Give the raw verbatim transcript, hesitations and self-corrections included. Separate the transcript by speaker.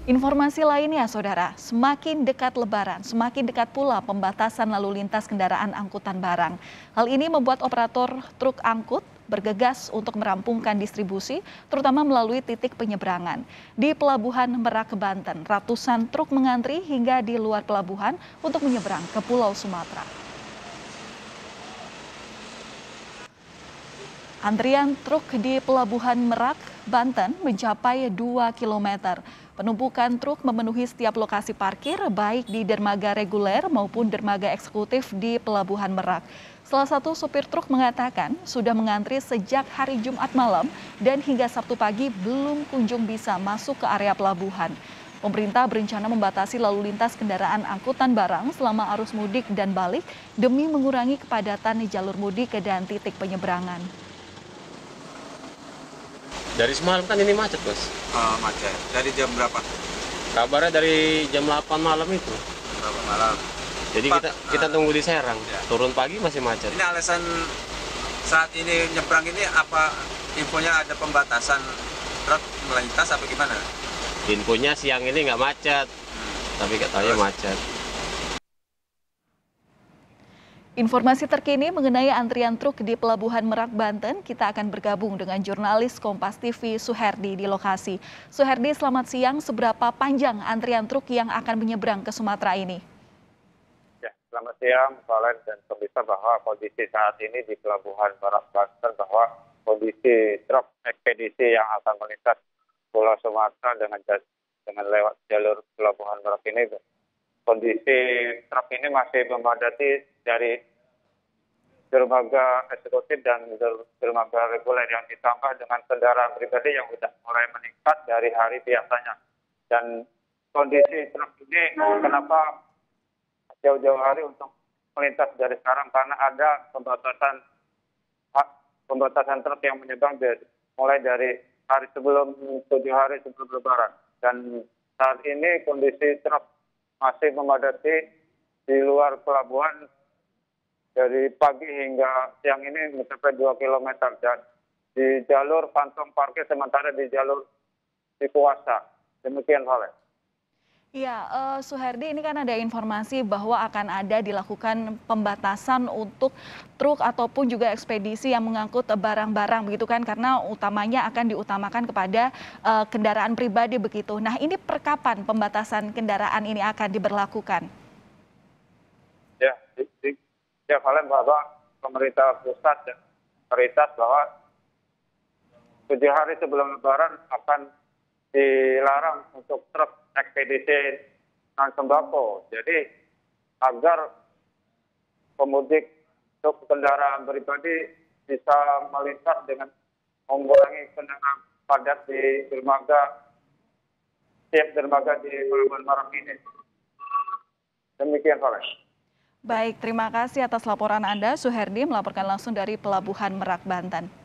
Speaker 1: Informasi lainnya, Saudara, semakin dekat Lebaran, semakin dekat pula pembatasan lalu lintas kendaraan angkutan barang. Hal ini membuat operator truk angkut bergegas untuk merampungkan distribusi, terutama melalui titik penyeberangan. Di Pelabuhan Merak, Banten, ratusan truk mengantri hingga di luar pelabuhan untuk menyeberang ke Pulau Sumatera. Antrian truk di Pelabuhan Merak, Banten mencapai dua kilometer. Penumpukan truk memenuhi setiap lokasi parkir, baik di dermaga reguler maupun dermaga eksekutif di Pelabuhan Merak. Salah satu sopir truk mengatakan sudah mengantri sejak hari Jumat malam dan hingga Sabtu pagi belum kunjung bisa masuk ke area pelabuhan. Pemerintah berencana membatasi lalu lintas kendaraan angkutan barang selama arus mudik dan balik demi mengurangi kepadatan jalur mudik dan titik penyeberangan.
Speaker 2: Dari semalam kan ini macet, Bos.
Speaker 3: Oh, macet. Dari jam berapa?
Speaker 2: Kabarnya dari jam delapan malam itu.
Speaker 3: Berapa malam?
Speaker 2: Jadi
Speaker 3: Pak,
Speaker 2: kita kita
Speaker 3: uh,
Speaker 2: tunggu di Serang.
Speaker 3: Ya.
Speaker 2: Turun pagi masih macet.
Speaker 3: Ini alasan saat ini nyebrang ini apa infonya ada pembatasan truk melintas apa gimana?
Speaker 2: Infonya siang ini nggak macet,
Speaker 3: Hmm.
Speaker 2: tapi katanya
Speaker 3: Terus?
Speaker 2: macet.
Speaker 1: Informasi terkini mengenai antrian truk di Pelabuhan Merak, Banten, kita akan bergabung dengan jurnalis Kompas T V Suherdi di lokasi. Suherdi, selamat siang. Seberapa panjang antrian truk yang akan menyeberang ke Sumatera ini?
Speaker 4: Ya, selamat siang, Valen dan pemirsa, bahwa kondisi saat ini di Pelabuhan Merak, Banten, bahwa kondisi truk ekspedisi yang akan melintas Pulau Sumatera dengan dengan lewat jalur Pelabuhan Merak ini, kondisi truk ini masih memadati dari dermaga eksekutif dan dermaga reguler yang ditambah dengan kendaraan pribadi yang sudah mulai meningkat dari hari biasanya. Dan kondisi truk ini kenapa jauh-jauh hari untuk melintas dari sekarang, karena ada pembatasan pembatasan truk yang menyeberang dari, mulai dari hari sebelum tujuh hari sebelum Lebaran. Dan saat ini kondisi truk masih memadati di luar pelabuhan dari pagi hingga siang ini mencapai dua kilometer, dan di jalur kantong parkir sementara di jalur dikuasa. Demikian, Valen.
Speaker 1: Ya, uh, Suherdi, ini kan ada informasi bahwa akan ada dilakukan pembatasan untuk truk ataupun juga ekspedisi yang mengangkut barang-barang, begitu kan? Karena utamanya akan diutamakan kepada uh, kendaraan pribadi, begitu. Nah, ini per kapan pembatasan kendaraan ini akan diberlakukan?
Speaker 4: Ya, di, di, ya Valen, bahwa pemerintah pusat dan pemerintah bahwa tujuh hari sebelum Lebaran akan dilarang untuk truk ekspedisi non sembako. Jadi agar pemudik untuk kendaraan pribadi bisa melintas dengan mengurangi kendaraan padat di dermaga, tiap dermaga di Pelabuhan Merak ini. Demikian, Valen.
Speaker 1: Baik, terima kasih atas laporan Anda, Suherdi, melaporkan langsung dari Pelabuhan Merak, Banten.